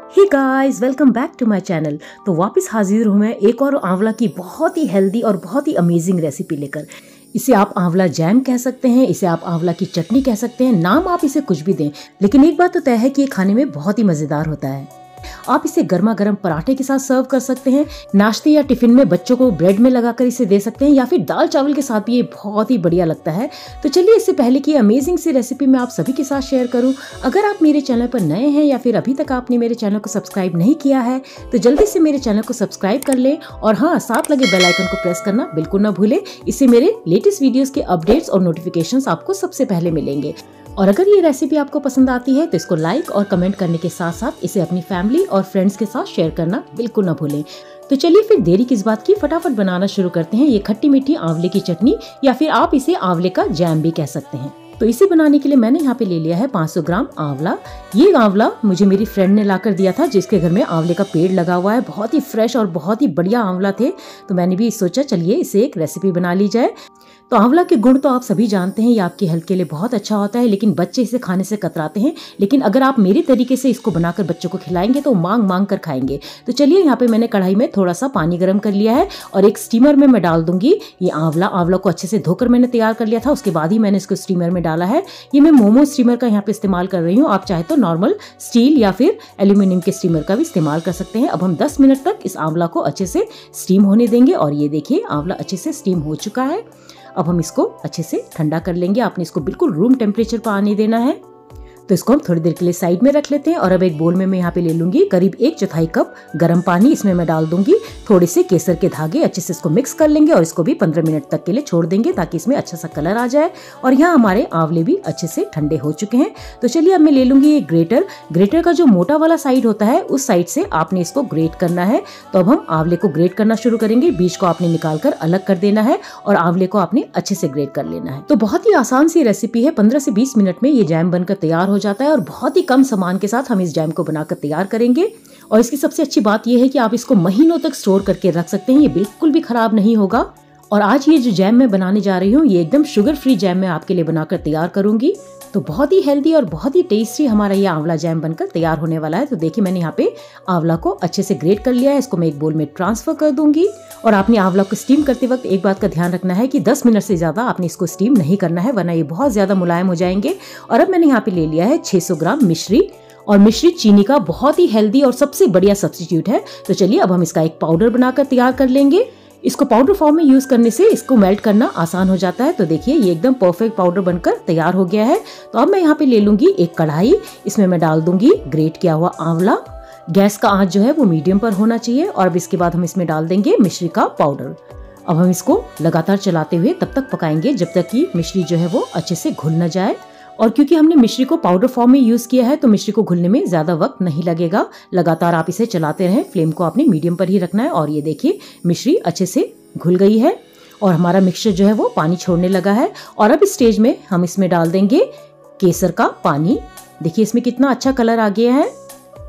Hey guys, welcome back to my channel. तो वापस हाजिर हूँ मैं एक और आंवला की बहुत ही हेल्दी और बहुत ही अमेजिंग रेसिपी लेकर। इसे आप आंवला जैम कह सकते हैं, इसे आप आंवला की चटनी कह सकते हैं, नाम आप इसे कुछ भी दें, लेकिन एक बात तो तय है कि ये खाने में बहुत ही मज़ेदार होता है। आप इसे गर्मा गर्म पराठे के साथ सर्व कर सकते हैं, नाश्ते या टिफिन में बच्चों को ब्रेड में लगाकर इसे दे सकते हैं, या फिर दाल चावल के साथ भी ये बहुत ही बढ़िया लगता है। तो चलिए इससे पहले कि अमेजिंग सी रेसिपी मैं आप सभी के साथ शेयर करूं, अगर आप मेरे चैनल पर नए हैं या फिर अभी तक आपने मेरे चैनल को सब्सक्राइब नहीं किया है तो जल्दी से मेरे चैनल को सब्सक्राइब कर लें, और हाँ, साथ लगे बेल आइकन को प्रेस करना बिल्कुल ना भूलें। इससे मेरे लेटेस्ट वीडियोस के अपडेट्स और नोटिफिकेशंस आपको सबसे पहले मिलेंगे। और अगर ये रेसिपी आपको पसंद आती है तो इसको लाइक और कमेंट करने के साथ साथ इसे अपनी फैमिली और फ्रेंड्स के साथ शेयर करना बिल्कुल ना भूलें। तो चलिए फिर देरी किस बात की, फटाफट बनाना शुरू करते हैं ये खट्टी मीठी आंवले की चटनी, या फिर आप इसे आंवले का जैम भी कह सकते हैं। तो इसे बनाने के लिए मैंने यहाँ पे ले लिया है 500 ग्राम आंवला। ये आंवला मुझे मेरी फ्रेंड ने लाकर दिया था, जिसके घर में आंवले का पेड़ लगा हुआ है। बहुत ही फ्रेश और बहुत ही बढ़िया आंवला थे, तो मैंने भी सोचा चलिए इसे एक रेसिपी बना ली जाए। तो आंवला के गुण तो आप सभी जानते हैं, ये आपकी हेल्थ के लिए बहुत अच्छा होता है, लेकिन बच्चे इसे खाने से कतराते हैं। लेकिन अगर आप मेरी तरीके से इसको बनाकर बच्चों को खिलाएंगे तो मांग मांग कर खाएंगे। तो चलिए यहाँ पे मैंने कढ़ाई में थोड़ा सा पानी गर्म कर लिया है और एक स्टीमर में मैं डाल दूंगी ये आंवला को अच्छे से धोकर मैंने तैयार कर लिया था, उसके बाद ही मैंने इसको स्टीमर में डाला है। ये मैं मोमो स्टीमर का यहाँ पे इस्तेमाल कर रही हूँ, आप चाहे तो नॉर्मल स्टील या फिर एल्यूमिनियम के स्टीमर का भी इस्तेमाल कर सकते हैं। अब हम 10 मिनट तक इस आंवला को अच्छे से स्टीम होने देंगे, और ये देखिए आंवला अच्छे से स्टीम हो चुका है। अब हम इसको अच्छे से ठंडा कर लेंगे, आपने इसको बिल्कुल रूम टेम्परेचर पर आने देना है। तो इसको हम थोड़ी देर के लिए साइड में रख लेते हैं, और अब एक बोल में मैं यहाँ पे ले लूंगी करीब 1/4 कप गर्म पानी। इसमें मैं डाल दूंगी थोड़े से केसर के धागे, अच्छे से इसको मिक्स कर लेंगे और इसको भी 15 मिनट तक के लिए छोड़ देंगे ताकि इसमें अच्छा सा कलर आ जाए। और यहाँ हमारे आंवले भी अच्छे से ठंडे हो चुके हैं। तो चलिए अब मैं ले लूंगी ये ग्रेटर का जो मोटा वाला साइड होता है उस साइड से आपने इसको ग्रेट करना है। तो अब हम आंवले को ग्रेट करना शुरू करेंगे, बीज को आपने निकाल कर अलग कर देना है और आंवले को आपने अच्छे से ग्रेट कर लेना है। तो बहुत ही आसान सी रेसिपी है, 15 से 20 मिनट में ये जैम बनकर तैयार हो जाता है, और बहुत ही कम सामान के साथ हम इस जैम को बनाकर तैयार करेंगे। और इसकी सबसे अच्छी बात यह है कि आप इसको महीनों तक स्टोर करके रख सकते हैं, ये बिल्कुल भी खराब नहीं होगा। और आज ये जो जैम मैं बनाने जा रही हूँ ये एकदम शुगर फ्री जैम मैं आपके लिए बनाकर तैयार करूंगी। तो बहुत ही हेल्दी और बहुत ही टेस्टी हमारा ये आंवला जैम बनकर तैयार होने वाला है। तो देखिए मैंने यहाँ पे आंवला को अच्छे से ग्रेट कर लिया है, इसको मैं एक बोल में ट्रांसफर कर दूंगी। और आपने आंवला को स्टीम करते वक्त एक बात का ध्यान रखना है कि 10 मिनट से ज्यादा आपने इसको स्टीम नहीं करना है, वरना ये बहुत ज्यादा मुलायम हो जाएंगे। और अब मैंने यहाँ पे ले लिया है 600 ग्राम मिश्री, और मिश्री चीनी का बहुत ही हेल्दी और सबसे बढ़िया सब्स्टिट्यूट है। तो चलिए अब हम इसका एक पाउडर बनाकर तैयार कर लेंगे। इसको पाउडर फॉर्म में यूज करने से इसको मेल्ट करना आसान हो जाता है। तो देखिए ये एकदम परफेक्ट पाउडर बनकर तैयार हो गया है। तो अब मैं यहाँ पे ले लूंगी एक कढ़ाई, इसमें मैं डाल दूंगी ग्रेट किया हुआ आंवला। गैस का आंच जो है वो मीडियम पर होना चाहिए, और अब इसके बाद हम इसमें डाल देंगे मिश्री का पाउडर। अब हम इसको लगातार चलाते हुए तब तक पकाएंगे जब तक कि मिश्री जो है वो अच्छे से घुल न जाए। और क्योंकि हमने मिश्री को पाउडर फॉर्म में यूज किया है तो मिश्री को घुलने में ज्यादा वक्त नहीं लगेगा। लगातार आप इसे चलाते रहें, फ्लेम को आपने मीडियम पर ही रखना है। और ये देखिए मिश्री अच्छे से घुल गई है और हमारा मिक्सचर जो है वो पानी छोड़ने लगा है। और अब इस स्टेज में हम इसमें डाल देंगे केसर का पानी। देखिए इसमें कितना अच्छा कलर आ गया है।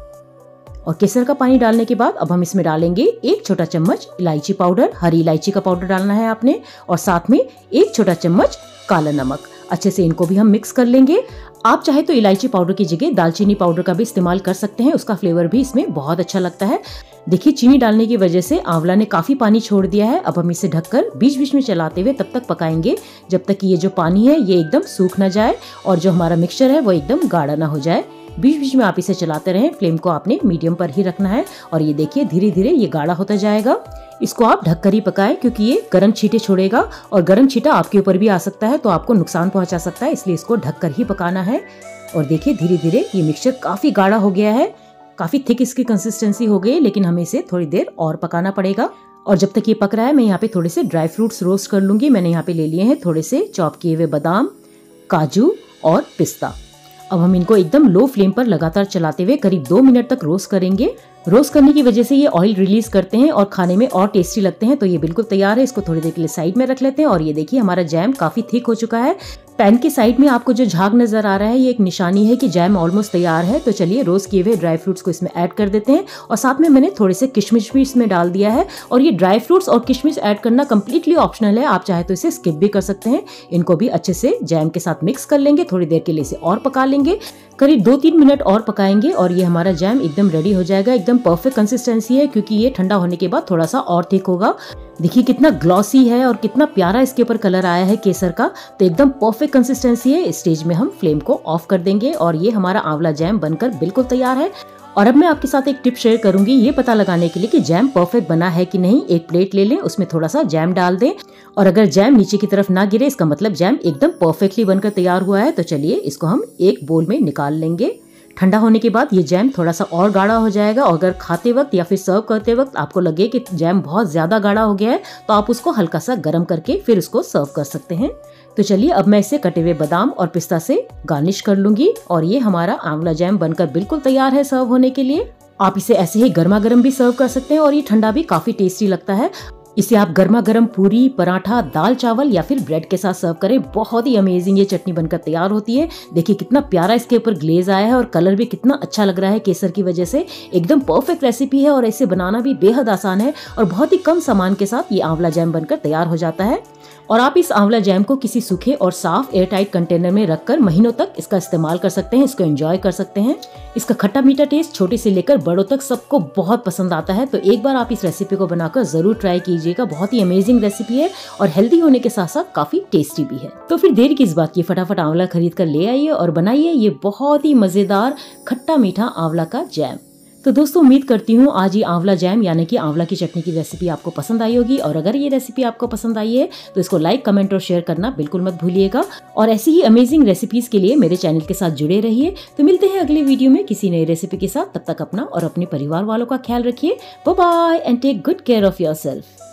और केसर का पानी डालने के बाद अब हम इसमें डालेंगे 1 छोटा चम्मच इलायची पाउडर, हरी इलायची का पाउडर डालना है आपने, और साथ में 1 छोटा चम्मच काला नमक। अच्छे से इनको भी हम मिक्स कर लेंगे। आप चाहे तो इलायची पाउडर की जगह दालचीनी पाउडर का भी इस्तेमाल कर सकते हैं, उसका फ्लेवर भी इसमें बहुत अच्छा लगता है। देखिए चीनी डालने की वजह से आंवला ने काफी पानी छोड़ दिया है। अब हम इसे ढककर बीच बीच में चलाते हुए तब तक पकाएंगे जब तक कि ये जो पानी है ये एकदम सूख न जाए और जो हमारा मिक्सचर है वो एकदम गाढ़ा ना हो जाए। बीच बीच में आप इसे चलाते रहें, फ्लेम को आपने मीडियम पर ही रखना है। और ये देखिए धीरे धीरे ये गाढ़ा होता जाएगा। इसको आप ढककर ही पकाएं, क्योंकि ये गर्म छींटे छोड़ेगा और गर्म छींटा आपके ऊपर भी आ सकता है तो आपको नुकसान पहुंचा सकता है, इसलिए इसको ढककर ही पकाना है। और देखिए धीरे धीरे ये मिक्सचर काफी गाढ़ा हो गया है, काफी थिक इसकी कंसिस्टेंसी हो गई, लेकिन हमें इसे थोड़ी देर और पकाना पड़ेगा। और जब तक ये पक रहा है मैं यहाँ पे थोड़े से ड्राई फ्रूट्स रोस्ट कर लूंगी। मैंने यहाँ पे ले लिए हैं थोड़े से चॉप किए हुए बादाम, काजू और पिस्ता। अब हम इनको एकदम लो फ्लेम पर लगातार चलाते हुए करीब 2 मिनट तक रोस्ट करेंगे। रोस्ट करने की वजह से ये ऑयल रिलीज करते हैं और खाने में और टेस्टी लगते हैं। तो ये बिल्कुल तैयार है, इसको थोड़ी देर के लिए साइड में रख लेते हैं। और ये देखिए हमारा जैम काफी थिक हो चुका है। पैन के साइड में आपको जो झाग नजर आ रहा है ये एक निशानी है कि जैम ऑलमोस्ट तैयार है। तो चलिए रोस्ट किए हुए ड्राई फ्रूट्स को इसमें ऐड कर देते हैं, और साथ में मैंने थोड़े से किशमिश भी इसमें डाल दिया है। और ये ड्राई फ्रूट्स और किशमिश ऐड करना कम्प्लीटली ऑप्शनल है, आप चाहे तो इसे स्किप भी कर सकते हैं। इनको भी अच्छे से जैम के साथ मिक्स कर लेंगे, थोड़ी देर के लिए इसे और पका लेंगे। करीब 2-3 मिनट और पकाएंगे और ये हमारा जैम एकदम रेडी हो जाएगा। एकदम परफेक्ट कंसिस्टेंसी है, क्योंकि ये ठंडा होने के बाद थोड़ा सा और थिक होगा। देखिए कितना ग्लॉसी है और कितना प्यारा इसके ऊपर कलर आया है केसर का। तो एकदम परफेक्ट कंसिस्टेंसी है। इस स्टेज में हम फ्लेम को ऑफ कर देंगे और ये हमारा आंवला जैम बनकर बिल्कुल तैयार है। और अब मैं आपके साथ एक टिप शेयर करूंगी ये पता लगाने के लिए कि जैम परफेक्ट बना है कि नहीं। एक प्लेट ले लें, उसमें थोड़ा सा जैम डाल दें और अगर जैम नीचे की तरफ ना गिरे, इसका मतलब जैम एकदम परफेक्टली बनकर तैयार हुआ है। तो चलिए इसको हम एक बोल में निकाल लेंगे। ठंडा होने के बाद ये जैम थोड़ा सा और गाढ़ा हो जाएगा और अगर खाते वक्त या फिर सर्व करते वक्त आपको लगे कि जैम बहुत ज्यादा गाढ़ा हो गया है तो आप उसको हल्का सा गर्म करके फिर उसको सर्व कर सकते हैं। तो चलिए अब मैं इसे कटे हुए बादाम और पिस्ता से गार्निश कर लूंगी और ये हमारा आंवला जैम बनकर बिल्कुल तैयार है सर्व होने के लिए। आप इसे ऐसे ही गर्मा गर्म भी सर्व कर सकते हैं और ये ठंडा भी काफी टेस्टी लगता है। इसे आप गर्मा गर्म पूरी, पराठा, दाल चावल या फिर ब्रेड के साथ सर्व करें। बहुत ही अमेजिंग ये चटनी बनकर तैयार होती है। देखिए कितना प्यारा इसके ऊपर ग्लेज आया है और कलर भी कितना अच्छा लग रहा है केसर की वजह से। एकदम परफेक्ट रेसिपी है और इसे बनाना भी बेहद आसान है और बहुत ही कम सामान के साथ ये आंवला जैम बनकर तैयार हो जाता है। और आप इस आंवला जैम को किसी सूखे और साफ एयरटाइट कंटेनर में रखकर महीनों तक इसका इस्तेमाल कर सकते हैं, इसको एंजॉय कर सकते हैं। इसका खट्टा मीठा टेस्ट छोटे से लेकर बड़ों तक सबको बहुत पसंद आता है। तो एक बार आप इस रेसिपी को बनाकर जरूर ट्राई कीजिएगा। बहुत ही अमेजिंग रेसिपी है और हेल्दी होने के साथ साथ काफी टेस्टी भी है। तो फिर देर किस बात की, फटाफट आंवला खरीद कर ले आइए और बनाइए ये बहुत ही मजेदार खट्टा मीठा आंवला का जैम। तो दोस्तों उम्मीद करती हूँ आज ये आंवला जैम यानी कि आंवला की चटनी की रेसिपी आपको पसंद आई होगी। और अगर ये रेसिपी आपको पसंद आई है तो इसको लाइक, कमेंट और शेयर करना बिल्कुल मत भूलिएगा। और ऐसी ही अमेजिंग रेसिपीज के लिए मेरे चैनल के साथ जुड़े रहिए। तो मिलते हैं अगले वीडियो में किसी नई रेसिपी के साथ। तब तक अपना और अपने परिवार वालों का ख्याल रखिए। Bye bye and take good care of yourself.